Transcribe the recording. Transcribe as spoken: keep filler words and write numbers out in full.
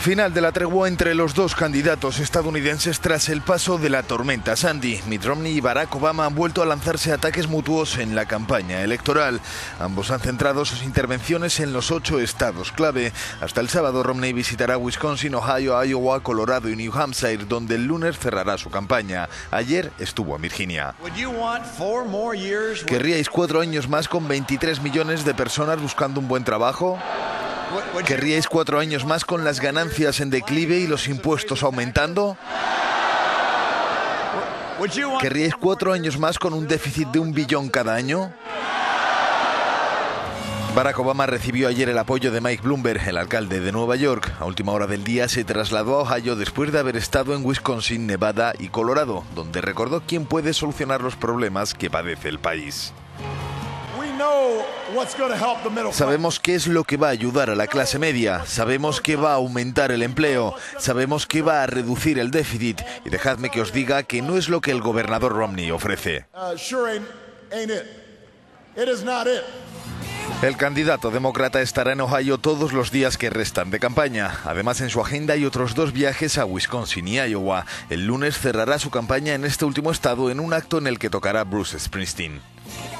Final de la tregua entre los dos candidatos estadounidenses tras el paso de la tormenta Sandy. Mitt Romney y Barack Obama han vuelto a lanzarse ataques mutuos en la campaña electoral. Ambos han centrado sus intervenciones en los ocho estados clave. Hasta el sábado, Romney visitará Wisconsin, Ohio, Iowa, Colorado y New Hampshire, donde el lunes cerrará su campaña. Ayer estuvo en Virginia. ¿Querríais cuatro años más con veintitrés millones de personas buscando un buen trabajo? ¿Querríais cuatro años más con las ganancias en declive y los impuestos aumentando? ¿Querríais cuatro años más con un déficit de un billón cada año? Barack Obama recibió ayer el apoyo de Mike Bloomberg, el alcalde de Nueva York. A última hora del día se trasladó a Ohio después de haber estado en Wisconsin, Nevada y Colorado, donde recordó quién puede solucionar los problemas que padece el país. Sabemos qué es lo que va a ayudar a la clase media, sabemos que va a aumentar el empleo, sabemos que va a reducir el déficit, y dejadme que os diga que no es lo que el gobernador Romney ofrece. El candidato demócrata estará en Ohio todos los días que restan de campaña. Además, en su agenda hay otros dos viajes a Wisconsin y Iowa. El lunes cerrará su campaña en este último estado en un acto en el que tocará Bruce Springsteen.